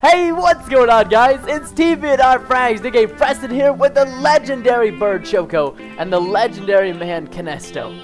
Hey, what's going on, guys? It's TV and our Frags, the game Preston here with the legendary bird Choco and the legendary man Canesto.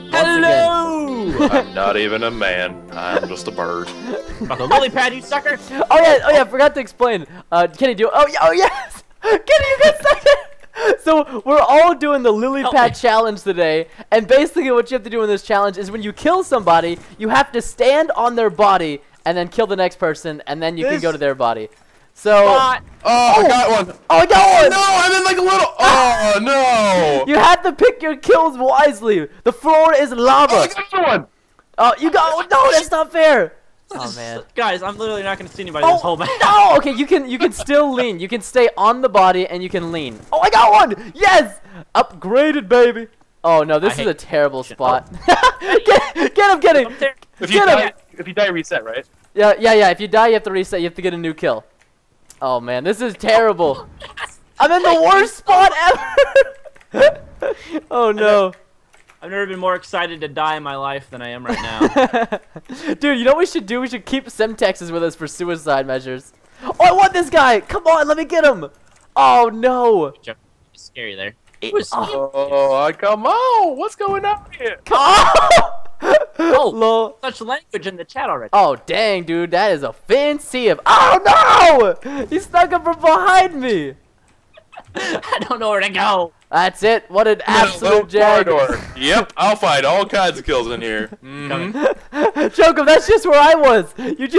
Hello! I'm not even a man. I'm just a bird. The lily pad, you sucker! Oh yeah, forgot to explain. Kenny, oh yes! Kenny, you got second! So, we're all doing the lily pad challenge today, and basically what you have to do in this challenge is when you kill somebody, you have to stand on their body and then kill the next person, and then you can go to their body. So, I got one. Oh, I got one. No, I'm in like a little. Oh no! You have to pick your kills wisely. The floor is lava. Oh, I got one. Oh, you got no. That's not fair. Oh man, guys, I'm literally not gonna see anybody this whole match. No, okay, you can still lean. You can stay on the body and you can lean. Oh, I got one. Yes, upgraded, baby. Oh no, this is a terrible spot. get him, get him. If you die, reset, right? Yeah. If you die, you have to reset. You have to get a new kill. Oh man, this is terrible. I'm in the worst spot ever. Oh no. I've never been more excited to die in my life than I am right now. Dude, you know what we should do? We should keep Semtexes with us for suicide measures. Oh, I want this guy. Come on, let me get him. Oh no. Scary there. Oh, come on. What's going on here? Oh, lol. Such language in the chat already. Oh, dang, dude. That is offensive. Oh, no. He snuck up from behind me. I don't know where to go. That's it. What an absolute jag. Yep, I'll find all kinds of kills in here. Choco, that's just where I was.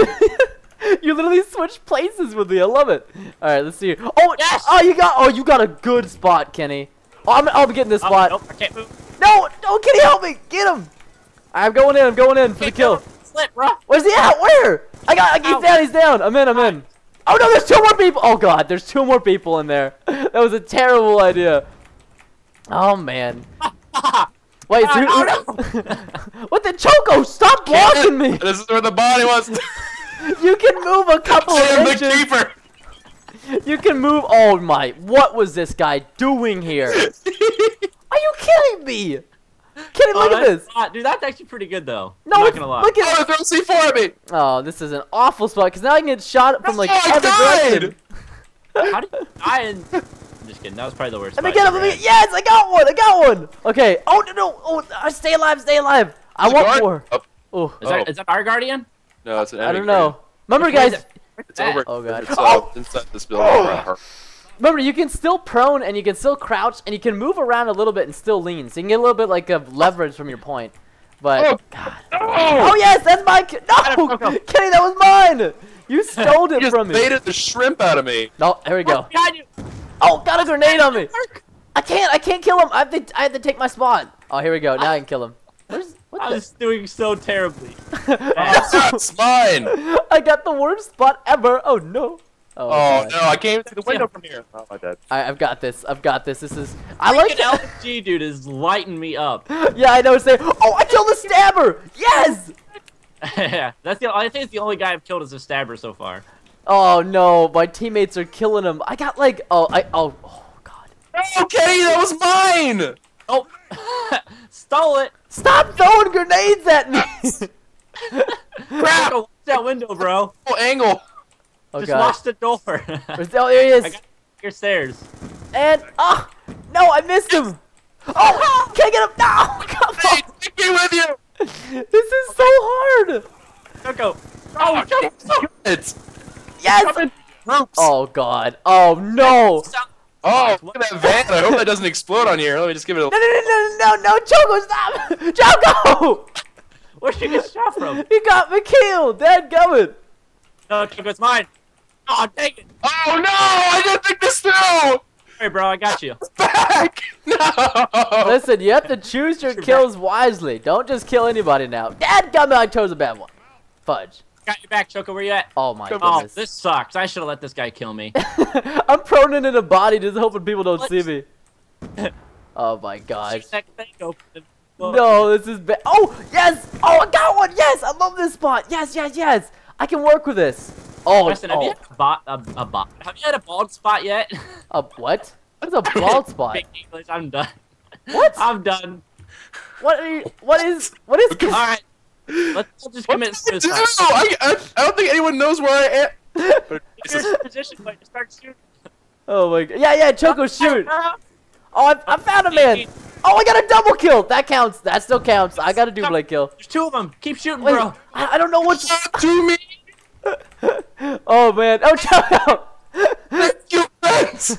You literally switched places with me. I love it. All right, let's see. Oh, yes! You got a good spot, Kenny. Oh, I'll be getting this spot. Nope, I can't move. No, Kenny, help me. Get him. I'm going in for the kill. Slip, bro. Where's he at? Where? He's down. I'm in. Oh no, there's two more people. Oh god, there's two more people in there. That was a terrible idea. Oh man. Wait, what the Choco? Stop blocking me. This is where the body was. You can move a couple of inches. I am the keeper. You can move. Oh my! What was this guy doing here? Are you kidding me? Kenny, look at this. Dude, that's actually pretty good though. No, I'm not gonna lie. Look at throw C4 at me. Oh, this is an awful spot because now I can get shot from like every direction. How did you die? I'm just kidding. That was probably the worst. Let me get him. Yes, I got one. Okay. Oh no. Oh, stay alive. I want more. Oh. Is that our guardian? No, it's an enemy. I don't know. Remember, guys. It's over. Oh god. It's inside this building. Remember, you can still prone and you can still crouch and you can move around a little bit and still lean, so you can get a little bit like of leverage from your point. But God. Oh yes, that's mine. No, Kenny, that was mine. You stole it from me. You just baited the shrimp out of me. No, here we go. Behind you. Oh, got a grenade on me. I can't kill him. I have to take my spot. Oh, here we go. Now I can kill him. I was doing so terribly. That's mine. I got the worst spot ever. Oh no. Oh no, I can't even see the window from here. Oh my god. I've got this. This is. I like an LG dude is lighting me up. Yeah, I know. Oh, I killed the stabber. Yes. Yeah, I think it's the only guy I've killed as a stabber so far. Oh no, my teammates are killing him. I got like oh god. Okay, that was mine. Oh, stole it. Stop throwing grenades at me. Crap! Watch that window, bro. Oh, angle. Oh, just god. watch the door. Oh, there he is. I got your stairs. And no, I missed him. Oh, can I get him? No, come on. Hey, take me with you. This is so hard. Choco. Oh, Choco. It's Yes. groups. Oh god. Oh no. Oh, look at that van. I hope that doesn't explode on here. Let me just give it a... No, Choco, stop. Choco. Where'd you get shot from? He got me killed. Dadgummit. No, Choco, it's mine. Oh, dang it. Oh no, I didn't think this through. Hey, bro, I got you. Back. No. Listen, you have to choose your kills wisely. Don't just kill anybody now. Dadgummit, I chose a bad one. Fudge. Got your back, Choco. Where you at? Oh my Oh, goodness. this sucks. I should have let this guy kill me. I'm proning in a body just hoping people don't see me. Oh my gosh. No, this is bad. Oh, yes. Oh, I got one. Yes, I love this spot. Yes. I can work with this. Oh, Preston, have you had Have you had a bald spot yet? A what? What's a bald spot? Big English, I'm done. What? I'm done. What is? All right. Let's just commit suicide. I don't think anyone knows where I am. This is- Here's the position, but you start shooting. Oh my god. Yeah, Choco, shoot. Oh, I found a man. Oh, I got a double kill. That counts. That still counts. I got a double kill. There's 2 of them. Keep shooting, Wait, bro. I don't know which. to me. Oh man. Oh, Choco. You friends.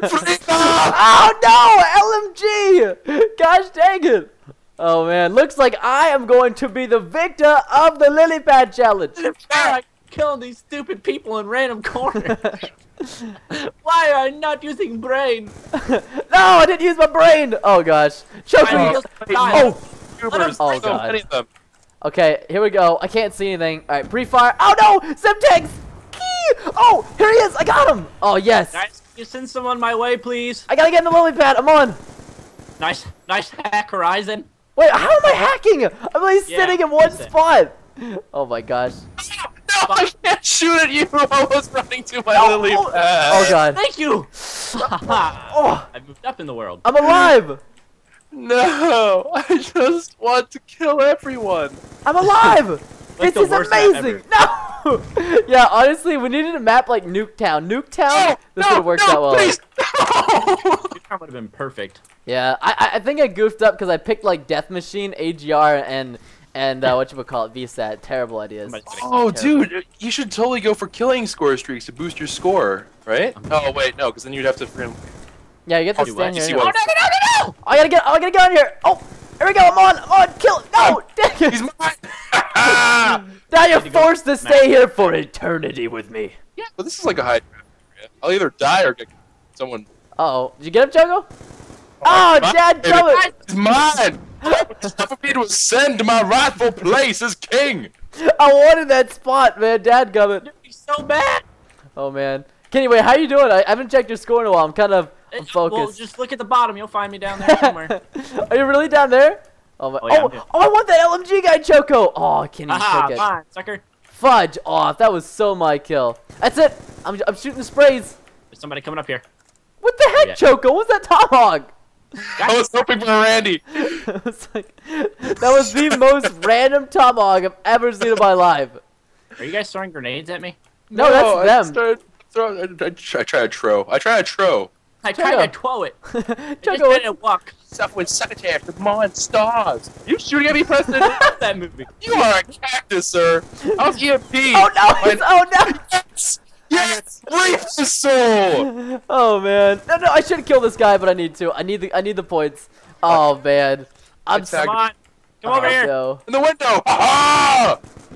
Oh no, LMG. Gosh dang it. Oh man, looks like I am going to be the victor of the lily pad challenge. I'm killing these stupid people in random corners. Why are I not using brain? No, I didn't use my brain. Oh gosh. Choco. Oh. Troopers. Oh, So God. many of them. Okay, here we go. I can't see anything. All right, pre-fire. Oh no, Semtex. Oh, here he is. I got him. Oh yes. Guys, can you send someone my way, please? I gotta get in the lily pad. I'm on. Nice hack, Horizon. Wait, how am I hacking? I'm only Yeah, sitting in one listen. spot. Oh my gosh. No, I can't shoot at you. I was running to my lily Oh pad. god. Thank you. Oh, I moved up in the world. I'm alive. No, I just want to kill everyone. I'm alive. Like This the is worst map amazing. No. Yeah, honestly, we needed a map like Nuketown. Nuketown. This would have worked out well. Please, no. That would have been perfect. Yeah, I think I goofed up because I picked like Death Machine, AGR, and whatchamacallit, VSAT. Terrible ideas. Somebody's Oh, Terrible. dude, you should totally go for killing score streaks to boost your score, right? Oh wait, no, because then you'd have to. Yeah, you get to Do stand what? here. You see anyway. what? no! I gotta get on here. Oh, here we go. I'm on. Kill it. No, dang it. He's mine. Now you're Need to go forced to map. stay here for eternity with me. Yeah, but this is like a high draft area. I'll either die or get someone. Uh-oh. Did you get him, Choco? Oh, mine, Dad, baby. come it. It's mine. It's time for me to ascend to my rightful place as king. I wanted that spot, man. Dad, gummit. He's so bad. Oh, man. Kenny, wait, how you doing? I haven't checked your score in a while. I'm kind of Well, focused. just look at the bottom. You'll find me down there somewhere. Are you really down there? Oh, my. Oh, yeah, I'm here. I want that LMG guy, Choco. Oh, Kenny Aha, took it. fine, sucker. Fudge off. That was so my kill. That's it. I'm shooting the sprays. There's somebody coming up here. What the heck, Yeah. Choco? What's that tomahawk? I was hoping for Randy. It was like, that was the most random tomahawk I've ever seen in my life. Are you guys throwing grenades at me? No, that's them. I try to tro. I try to tro. I Choco. tried to twow it. It just Choco, what's- didn't work. Stuff with succotash, the Mon stars. You shooting at me, Preston? That movie. You are a cactus, sir. I was EMP. oh no! It's, oh no! Yes! Yes! Reap the soul! Oh man! No, I should kill this guy, but I need to. I need the points. Oh man! I'm Attack. Come on. Come over here. so. In the window! Ha!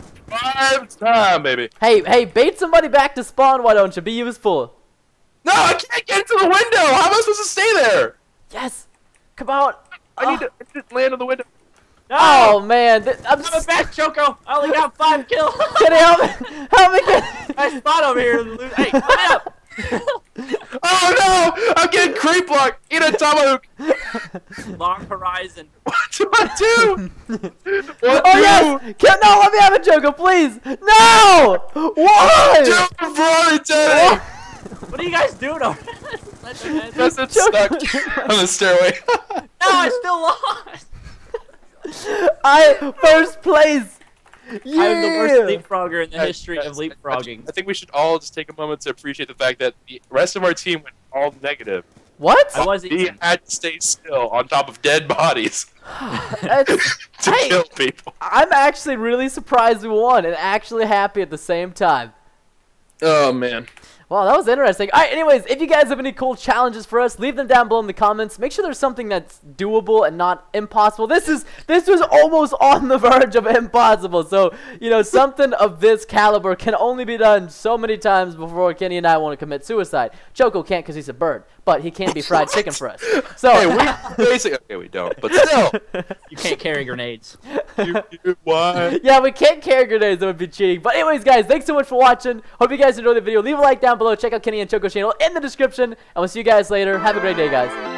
5 time, baby. Hey, bait somebody back to spawn. Why don't you be useful? No, I can't get into the window. How am I supposed to stay there? Yes. Come on. I need to land on the window. No! Oh man! I'm Coming back, Choco. I only got 5 kills. Can you help me? Help me get. Nice spot over here. Hey, come up. Oh no! I'm getting creep locked. Eat a tomahawk. Long horizon. What do I do? What Oh yes! No, let me have a Choco, please. No! Why? do for eternity? What are you guys doing over there? Because it's stuck on the stairway. No, I still lost. I first place. Yeah. I'm the worst leapfrogger in the history of leapfrogging. I think we should all just take a moment to appreciate the fact that the rest of our team went all negative. What? I was We eating. had to stay still on top of dead bodies That's- to Hey. kill people. I'm actually really surprised we won and actually happy at the same time. Oh man. Wow, that was interesting. Alright, anyways, if you guys have any cool challenges for us, leave them down below in the comments. Make sure there's something that's doable and not impossible. This was almost on the verge of impossible. So, you know, something of this caliber can only be done so many times before Kenny and I want to commit suicide. Choco can't because he's a bird, but he can be fried chicken for us. So, Hey, we basically okay, we don't, but still. You can't carry grenades. Why? yeah, we can't carry grenades. That would be cheating. But anyways, guys, thanks so much for watching. Hope you guys enjoyed the video. Leave a like down below. Check out Kenny and Choco's channel in the description. And we'll see you guys later. Have a great day, guys.